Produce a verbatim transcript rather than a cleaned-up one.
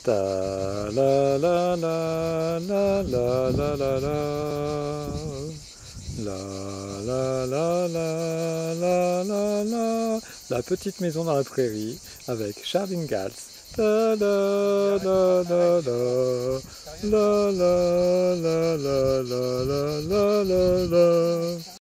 Ta la la la la la la la la. La la la la la la la. La petite maison dans la prairie avec Charles Ingalls. La la la la la. La la la la la la la la la.